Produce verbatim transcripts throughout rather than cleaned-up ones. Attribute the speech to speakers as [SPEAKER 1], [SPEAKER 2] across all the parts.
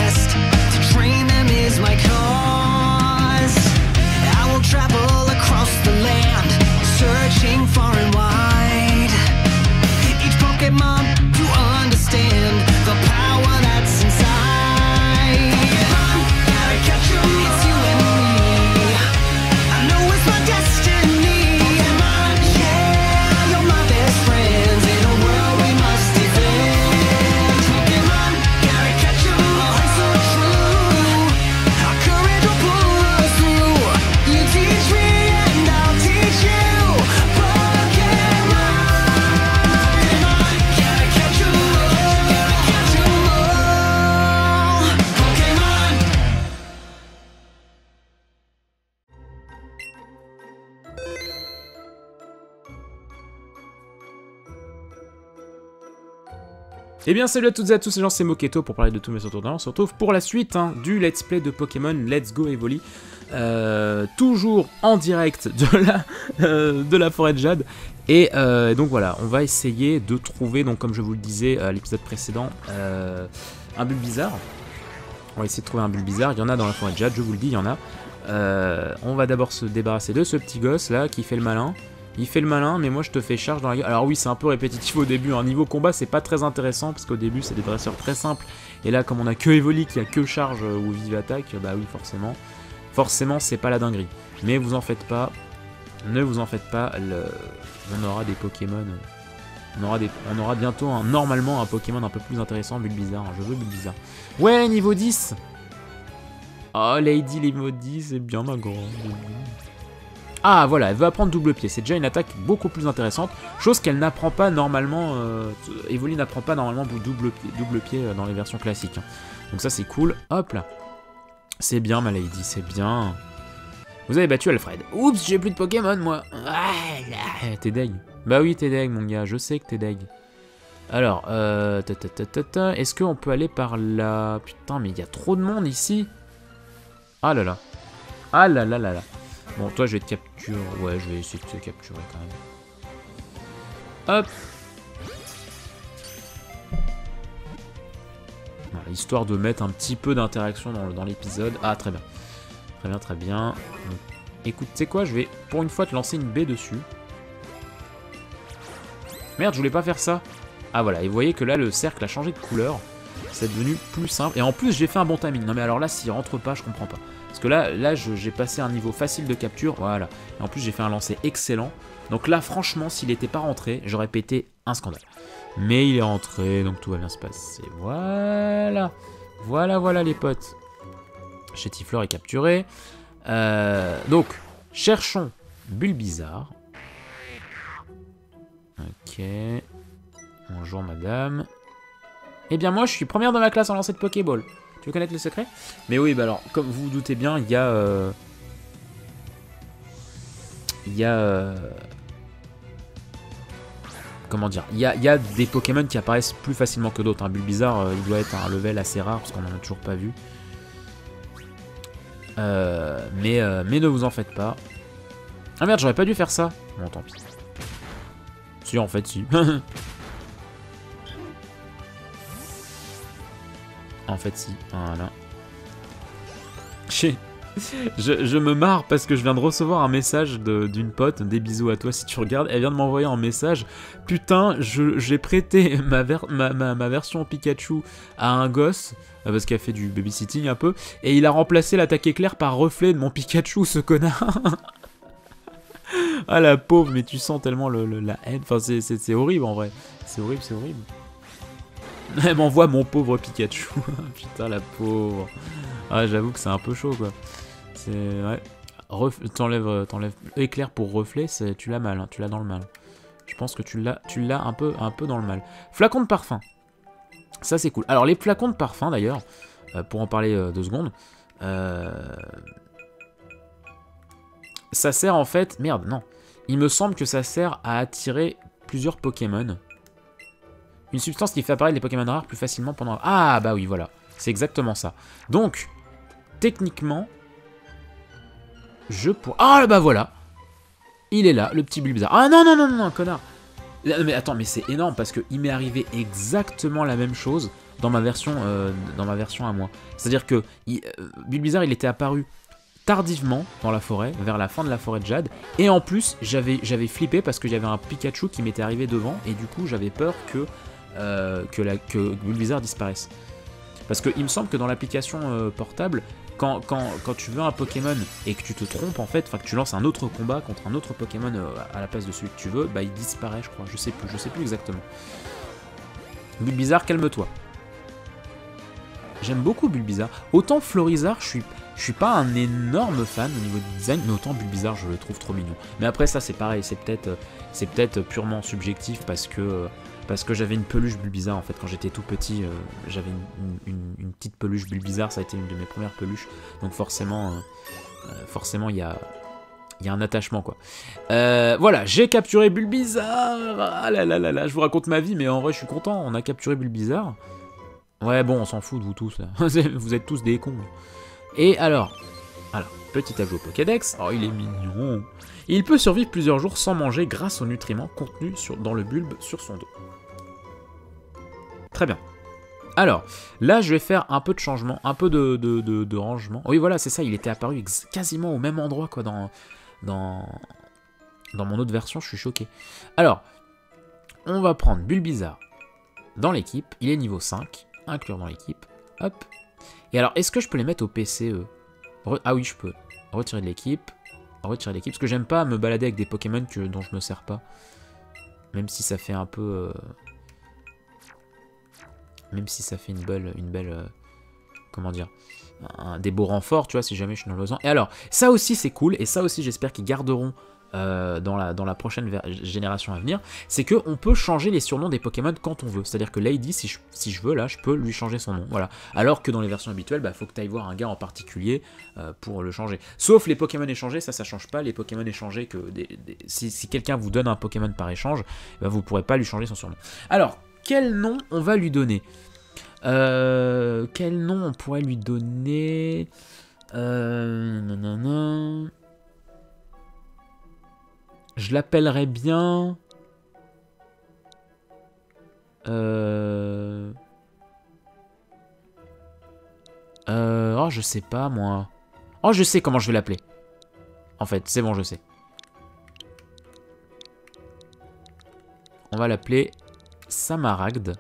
[SPEAKER 1] best. To train them is my cause. I will travel across the land, searching far and wide. Each Pokemon to understand the power that's inside. Pokemon, gotta catch 'em, it's you and me. I know it's my destiny. Pokemon, yeah, you're my best friends in a world we must defend. Pokemon, gotta catch 'em, oh so true. Our courage will pull us through. You teach me and I'll teach you. Pokemon, gotta catch 'em all, gotta catch 'em all. Pokemon.
[SPEAKER 2] Eh bien salut à toutes et à tous, c'est Jean, c'est Moketo pour parler de tout mais surtout on se retrouve pour la suite hein, du let's play de Pokémon Let's Go Evoli. Euh, toujours en direct de la, euh, de la forêt de Jade. Et euh, donc voilà, on va essayer de trouver, donc comme je vous le disais à l'épisode précédent, euh, un Bulbizarre. On va essayer de trouver un Bulbizarre, il y en a dans la forêt de Jade, je vous le dis, il y en a. Euh, on va d'abord se débarrasser de ce petit gosse là qui fait le malin. Il fait le malin, mais moi je te fais charge dans la gueule. Alors oui, c'est un peu répétitif au début. Hein. Niveau combat, c'est pas très intéressant parce qu'au début, c'est des dresseurs très simples. Et là, comme on a que Evoli qui a que charge ou vive attaque, bah oui, forcément. Forcément, c'est pas la dinguerie. Mais vous en faites pas. Ne vous en faites pas. Le... On aura des Pokémon. On aura, des... on aura bientôt, un... normalement, un Pokémon un peu plus intéressant. Bulbizarre. Je veux Bulbizarre. Ouais, niveau dix. Oh, Lady, niveau dix, c'est bien ma grande. Ah voilà, elle veut apprendre double pied, c'est déjà une attaque beaucoup plus intéressante, chose qu'elle n'apprend pas normalement, euh, Evoli n'apprend pas normalement double pied, double pied dans les versions classiques. Hein. Donc ça c'est cool, hop là. C'est bien ma lady, c'est bien. Vous avez battu Alfred. Oups, j'ai plus de Pokémon moi. Ah, t'es deg. Bah oui t'es deg mon gars, je sais que t'es deg. Alors, euh, est-ce qu'on peut aller par là? Putain mais il y a trop de monde ici. Ah là là. Ah là là là là. Bon, toi, je vais te capturer. Ouais, je vais essayer de te capturer quand même. Hop. Voilà, histoire de mettre un petit peu d'interaction dans, dans l'épisode. Ah, très bien. Très bien, très bien. Donc, écoute, tu sais quoi, je vais pour une fois te lancer une baie dessus. Merde, je voulais pas faire ça. Ah, voilà. Et vous voyez que là, le cercle a changé de couleur. C'est devenu plus simple. Et en plus, j'ai fait un bon timing. Non, mais alors là, s'il rentre pas, je comprends pas. Parce que là, là j'ai passé un niveau facile de capture, voilà. Et en plus, j'ai fait un lancer excellent. Donc là, franchement, s'il n'était pas rentré, j'aurais pété un scandale. Mais il est rentré, donc tout va bien se passer. Voilà. Voilà, voilà les potes. Chétifleur est capturé. Euh, donc, cherchons Bulbizarre. Ok. Bonjour, madame. Eh bien, moi, je suis première de ma classe en lancer de Pokéball. Tu veux connaître le secret? Mais oui, bah alors, comme vous vous doutez bien, il y a... Euh... Il y a... Euh... Comment dire? Il y a, il y a des Pokémon qui apparaissent plus facilement que d'autres. Un Bulbizarre, euh, il doit être un level assez rare, parce qu'on n'en a toujours pas vu. Euh, mais, euh, mais ne vous en faites pas. Ah merde, j'aurais pas dû faire ça. Bon, tant pis. Si, en fait, si. En fait, si. Voilà. Je, je me marre parce que je viens de recevoir un message d'une pote. Des bisous à toi si tu regardes. Elle vient de m'envoyer un message. Putain, j'ai prêté ma, ver ma, ma, ma version Pikachu à un gosse. Parce qu'elle fait du babysitting un peu. Et il a remplacé l'attaque éclair par reflet de mon Pikachu, ce connard. Ah la pauvre, mais tu sens tellement le, le, la haine. Enfin, c'est horrible en vrai. C'est horrible, c'est horrible. Elle m'envoie mon pauvre Pikachu. Putain, la pauvre. Ah, j'avoue que c'est un peu chaud, quoi. C'est... Ouais. T'enlèves t'enlèves éclair pour reflet, tu l'as mal. Hein. Tu l'as dans le mal. Je pense que tu l'as tu l'as un peu, un peu dans le mal. Flacon de parfum. Ça, c'est cool. Alors, les flacons de parfum, d'ailleurs, euh, pour en parler euh, deux secondes, euh... ça sert en fait... Merde, non. Il me semble que ça sert à attirer plusieurs Pokémon. Une substance qui fait apparaître les Pokémon rares plus facilement pendant... Ah, bah oui, voilà. C'est exactement ça. Donc, techniquement, je pourrais... Ah, bah voilà. Il est là, le petit Bulbizarre. Ah, non, non, non, non, non, connard. Mais attends, mais c'est énorme parce qu'il m'est arrivé exactement la même chose dans ma version, euh, dans ma version à moi. C'est-à-dire que il, euh, Bulbizarre, il était apparu tardivement dans la forêt, vers la fin de la forêt de Jade, et en plus, j'avais j'avais flippé parce qu'il y avait un Pikachu qui m'était arrivé devant, et du coup, j'avais peur que, euh, que, la, que Bulbizarre disparaisse. Parce qu'il me semble que dans l'application euh, portable, Quand, quand, quand tu veux un Pokémon et que tu te trompes en fait, enfin que tu lances un autre combat contre un autre Pokémon euh, à la place de celui que tu veux, bah il disparaît je crois, je sais plus, je sais plus exactement. Bulbizarre, calme-toi. J'aime beaucoup Bulbizarre. Autant Florizarre, je suis, je suis pas un énorme fan au niveau du design, mais autant Bulbizarre je le trouve trop mignon. Mais après ça c'est pareil, c'est peut-être c'est peut-être purement subjectif parce que... Parce que j'avais une peluche Bulbizarre en fait quand j'étais tout petit, euh, j'avais une, une, une petite peluche Bulbizarre, ça a été une de mes premières peluches, donc forcément, euh, forcément il y a, y a un attachement quoi. Euh, voilà, j'ai capturé Bulbizarre, ah là là là là, je vous raconte ma vie, mais en vrai je suis content, on a capturé Bulbizarre. Ouais bon, on s'en fout de vous tous, là. Vous êtes tous des cons. Et alors, alors, petit ajout au Pokédex, oh il est mignon. Il peut survivre plusieurs jours sans manger grâce aux nutriments contenus sur, dans le bulbe sur son dos. Très bien. Alors, là, je vais faire un peu de changement, un peu de, de, de, de rangement. Oui, voilà, c'est ça, il était apparu quasiment au même endroit, quoi, dans, dans, dans mon autre version, je suis choqué. Alors, on va prendre Bulbizarre dans l'équipe, il est niveau cinq, inclure dans l'équipe, hop. Et alors, est-ce que je peux les mettre au P C, eux? Re Ah oui, je peux. Retirer de l'équipe, retirer de l'équipe, parce que j'aime pas me balader avec des Pokémon que, dont je me sers pas. Même si ça fait un peu... Euh... Même si ça fait une belle, une belle, euh, comment dire, un, des beaux renforts, tu vois, si jamais je suis dans le besoin. Et alors, ça aussi c'est cool, et ça aussi j'espère qu'ils garderont euh, dans, la, dans la prochaine génération à venir, c'est qu'on peut changer les surnoms des Pokémon quand on veut. C'est-à-dire que Lady, si je, si je veux, là, je peux lui changer son nom, voilà. Alors que dans les versions habituelles, bah, faut que tu ailles voir un gars en particulier euh, pour le changer. Sauf les Pokémon échangés, ça, ça change pas. Les Pokémon échangés, que des, des, si, si quelqu'un vous donne un Pokémon par échange, bah, vous pourrez pas lui changer son surnom. Alors, quel nom on va lui donner? euh, Quel nom on pourrait lui donner? euh, nanana. Je l'appellerais bien... Euh... Euh... Oh, je sais pas, moi. Oh, je sais comment je vais l'appeler. En fait, c'est bon, je sais. On va l'appeler Samaragde.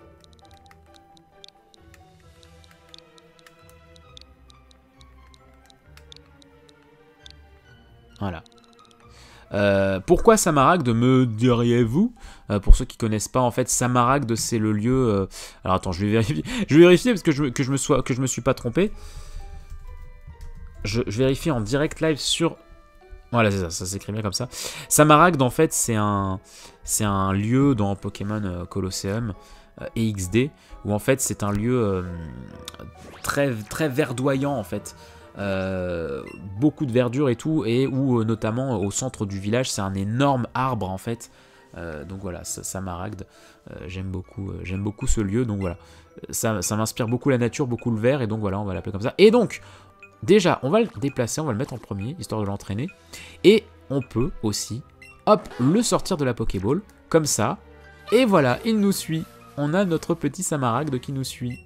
[SPEAKER 2] Voilà. Euh, pourquoi Samaragde, me diriez-vous? euh, Pour ceux qui connaissent pas, en fait, Samaragde, c'est le lieu... Euh... Alors attends, je vais vérifier, je vais vérifier parce que je, que je me sois, que je me suis pas trompé. Je, je vérifie en direct live sur... Voilà, c'est ça, ça s'écrit bien comme ça. Samaragde, en fait, c'est un, c'est un lieu dans Pokémon euh, Colosseum euh, et X D, où en fait, c'est un lieu euh, très, très verdoyant, en fait. Euh, beaucoup de verdure et tout, et où euh, notamment au centre du village, c'est un énorme arbre, en fait. Euh, donc voilà, Samaragde, euh, j'aime beaucoup, euh, j'aime beaucoup ce lieu, donc voilà. Ça, ça m'inspire beaucoup la nature, beaucoup le vert, et donc voilà, on va l'appeler comme ça. Et donc... Déjà, on va le déplacer, on va le mettre en premier, histoire de l'entraîner. Et on peut aussi, hop, le sortir de la Pokéball, comme ça. Et voilà, il nous suit. On a notre petit Samaragde qui nous suit.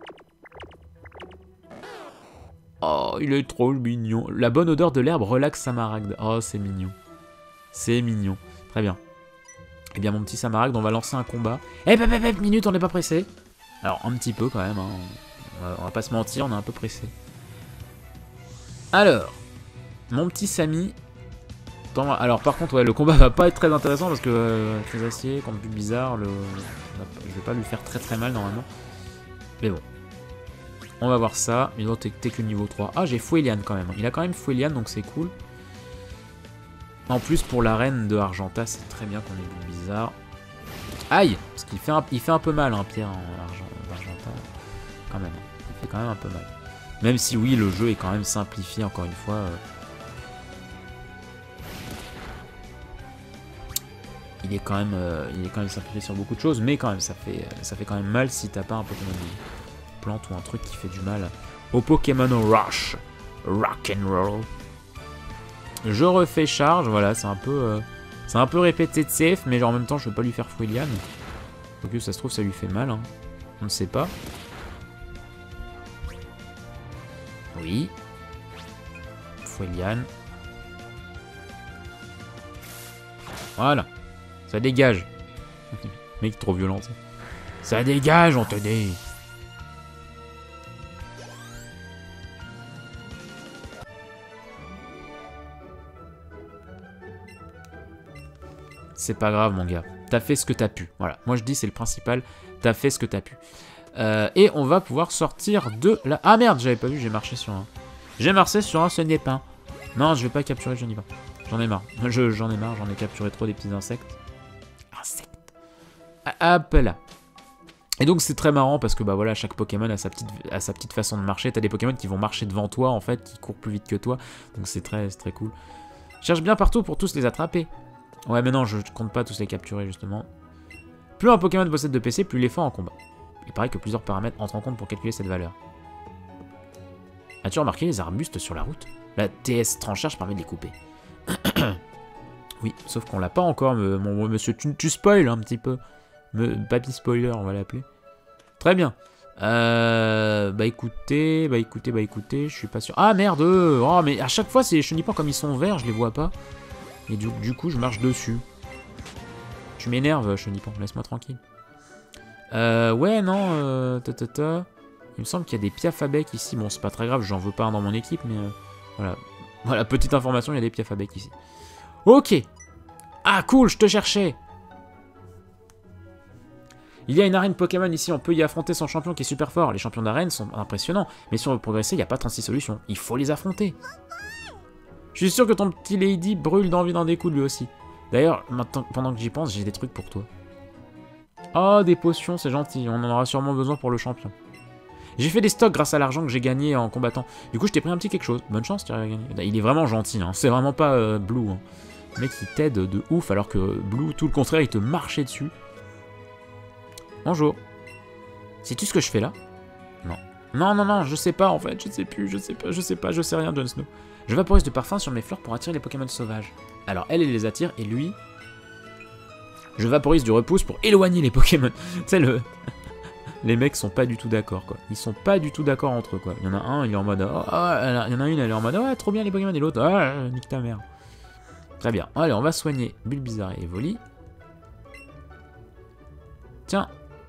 [SPEAKER 2] Oh, il est trop mignon. La bonne odeur de l'herbe relaxe Samaragde. Oh, c'est mignon. C'est mignon. Très bien. Eh bien, mon petit Samaragde, on va lancer un combat. Eh, hop, hop, hop, minute, on n'est pas pressé. Alors, un petit peu quand même, hein. On va, on va pas se mentir, on est un peu pressé. Alors, mon petit Samy. Alors, par contre, ouais, le combat va pas être très intéressant parce que euh, très acier, contre Bulbizarre, le... je vais pas lui faire très très mal normalement. Mais bon, on va voir ça. Mais non, t'es que niveau trois. Ah, j'ai Foueliane quand même. Il a quand même Foueliane, donc c'est cool. En plus, pour l'arène de Argenta, c'est très bien qu'on ait Bulbizarre. Aïe, parce qu'il fait, un... Il fait un peu mal, hein, Pierre, en Argent... Argenta. Quand même, il fait quand même un peu mal. Même si oui, le jeu est quand même simplifié, encore une fois. Euh... Il est quand même, euh, il est quand même simplifié sur beaucoup de choses, mais quand même, ça fait, ça fait quand même mal si t'as pas un Pokémon plante ou un truc qui fait du mal au Pokémon Rush, Rock'n'Roll. Je refais charge, voilà, c'est un peu, euh, c'est un peu répétitif, mais en même temps, je vais pas lui faire Foueliane. Quoique ça se trouve, ça lui fait mal, hein. On ne sait pas. Oui. Foueliane. Voilà. Ça dégage. Mec, trop violent. Ça, ça dégage, on te dit. C'est pas grave, mon gars. T'as fait ce que t'as pu. Voilà. Moi, je dis, c'est le principal. T'as fait ce que t'as pu. Euh, et on va pouvoir sortir de la... Ah merde, j'avais pas vu, j'ai marché sur un... J'ai marché sur un Sunnypain. Non, je vais pas capturer le Sunnypain. J'en ai marre. Je, j'en ai marre, j'en ai capturé trop des petits insectes. Insectes. Ah, hop là. Et donc c'est très marrant parce que bah voilà, chaque Pokémon a sa petite, a sa petite façon de marcher. T'as des Pokémon qui vont marcher devant toi en fait, qui courent plus vite que toi. Donc c'est très, très cool. Cherche bien partout pour tous les attraper. Ouais mais non, je compte pas tous les capturer justement. Plus un Pokémon possède de P C, plus il est fort en combat. Il paraît que plusieurs paramètres entrent en compte pour calculer cette valeur. As-tu remarqué les arbustes sur la route? La T S tranchage permet de les couper. Oui, sauf qu'on l'a pas encore, me, mon monsieur. Tu, tu spoil un petit peu. Me, papy spoiler, on va l'appeler. Très bien. Euh, bah écoutez, bah écoutez, bah écoutez, je suis pas sûr. Ah merde! Oh, mais à chaque fois, ces chenipans, comme ils sont verts, je les vois pas. Et du, du coup, je marche dessus. Tu m'énerves, chenipan, laisse-moi tranquille. Euh, ouais, non, euh, ta, ta, ta. Il me semble qu'il y a des Piaf à bec ici. Bon, c'est pas très grave, j'en veux pas un dans mon équipe, mais euh, voilà. Voilà, petite information, il y a des Piaf à bec ici. Ok. Ah, cool, je te cherchais. Il y a une arène Pokémon ici, on peut y affronter son champion qui est super fort. Les champions d'arène sont impressionnants, mais si on veut progresser, il n'y a pas trente-six solutions. Il faut les affronter. Je suis sûr que ton petit Lady brûle d'envie d'en découdre lui aussi. D'ailleurs, maintenant, pendant que j'y pense, j'ai des trucs pour toi. Oh, des potions, c'est gentil. On en aura sûrement besoin pour le champion. J'ai fait des stocks grâce à l'argent que j'ai gagné en combattant. Du coup, je t'ai pris un petit quelque chose. Bonne chance, tu as gagné. Il est vraiment gentil, hein. C'est vraiment pas euh, Blue. Hein. Le mec, il t'aide de ouf, alors que Blue, tout le contraire, il te marchait dessus. Bonjour. Sais-tu ce que je fais là? Non. Non, non, non, je sais pas en fait. Je sais plus, je sais pas, je sais pas, je sais rien, Jon Snow. Je vaporise de parfum sur mes fleurs pour attirer les Pokémon sauvages. Alors, elle, elle les attire, et lui... Je vaporise du repousse pour éloigner les Pokémon. Tu sais, le... Les mecs sont pas du tout d'accord, quoi. Ils sont pas du tout d'accord entre eux, quoi. Il y en a un, il est en mode... Oh, oh, il y en a une, elle est en mode... Oh, trop bien les Pokémon, et l'autre... Oh, nique ta mère. Très bien. Allez, on va soigner Bulbizarre et Evoli. Tiens.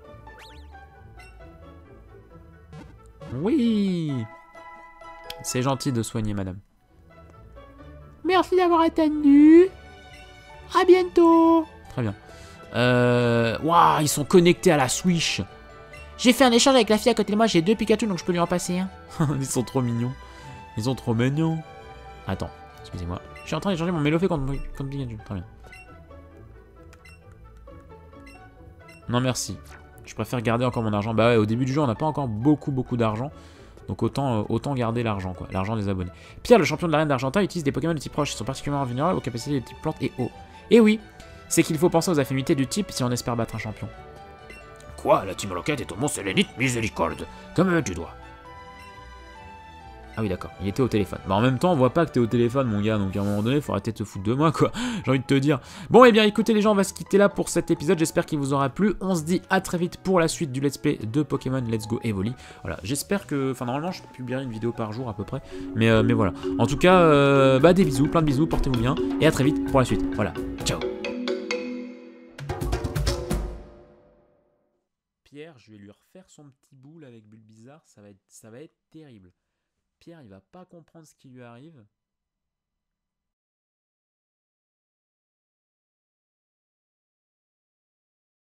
[SPEAKER 2] Oui. C'est gentil de soigner, madame. Merci d'avoir attendu. À bientôt. Très bien. Euh... Waouh, ils sont connectés à la Switch. J'ai fait un échange avec la fille à côté de moi, j'ai deux Pikachu, donc je peux lui en passer un. Ils sont trop mignons. Ils sont trop mignons. Attends, excusez-moi. Je suis en train d'échanger mon Mélofée contre, contre Pikachu. Très bien. Non, merci. Je préfère garder encore mon argent. Bah ouais, au début du jeu, on n'a pas encore beaucoup, beaucoup d'argent. Donc autant, euh, autant garder l'argent, quoi. L'argent des abonnés. Pierre, le champion de l'arène d'Argenta, utilise des Pokémon de type proche. Ils sont particulièrement vulnérables aux capacités de type plante et eau. Et oui, c'est qu'il faut penser aux affinités du type si on espère battre un champion. Quoi? La Team Rocket est au mont Sélénite Miséricorde. Comme tu dois. Ah oui, d'accord. Il était au téléphone. Bah en même temps, on voit pas que t'es au téléphone, mon gars. Donc à un moment donné, faut arrêter de te foutre de moi, quoi. J'ai envie de te dire. Bon, et eh bien, écoutez, les gens, on va se quitter là pour cet épisode. J'espère qu'il vous aura plu. On se dit à très vite pour la suite du let's play de Pokémon Let's Go Evoli. Voilà. J'espère que... Enfin, normalement, je publierai une vidéo par jour à peu près. Mais, euh, mais voilà. En tout cas, euh, bah des bisous, plein de bisous. Portez-vous bien. Et à très vite pour la suite. Voilà. Ciao. Pierre, je vais lui refaire son petit boule avec Bulbizarre. Ça va être, ça va être terrible. Pierre, il va pas comprendre ce qui lui arrive.